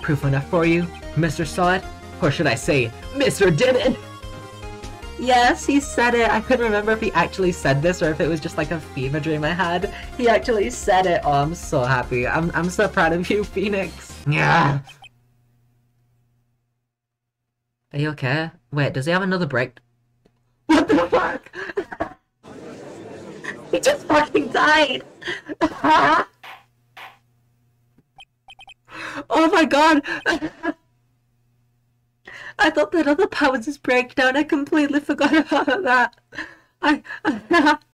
proof enough for you? Mr. saw it? Or should I say, Mr. did it? Yes, he said it. I couldn't remember if he actually said this or if it was just like a fever dream I had. He actually said it. Oh, I'm so happy. I'm so proud of you, Phoenix. Yeah. Are you okay? Wait, does he have another break? What the fuck? He just fucking died! Oh my god! I thought that other power was his breakdown. I completely forgot about that.